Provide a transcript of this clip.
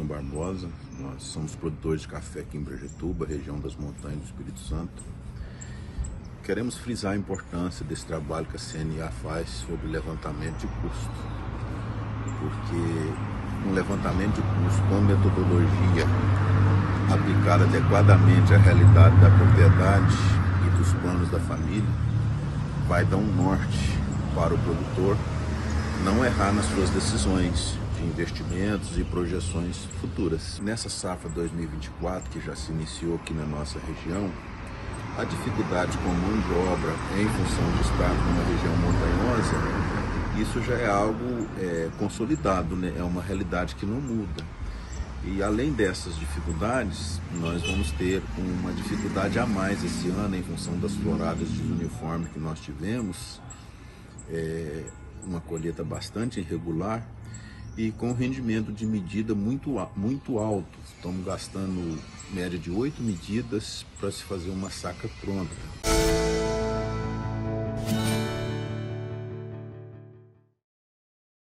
Barbosa, nós somos produtores de café aqui em Brejetuba, região das montanhas do Espírito Santo. Queremos frisar a importância desse trabalho que a CNA faz sobre levantamento de custo, porque um levantamento de custo com metodologia aplicada adequadamente à realidade da propriedade e dos planos da família vai dar um norte para o produtor não errar nas suas decisões de investimentos e projeções futuras. Nessa safra 2024, que já se iniciou aqui na nossa região, a dificuldade com mão de obra em função de estar numa região montanhosa, isso já é algo consolidado, né? É uma realidade que não muda. E além dessas dificuldades, nós vamos ter uma dificuldade a mais esse ano em função das floradas de uniforme que nós tivemos, uma colheita bastante irregular e com rendimento de medida muito alto. Estamos gastando média de 8 medidas para se fazer uma saca pronta.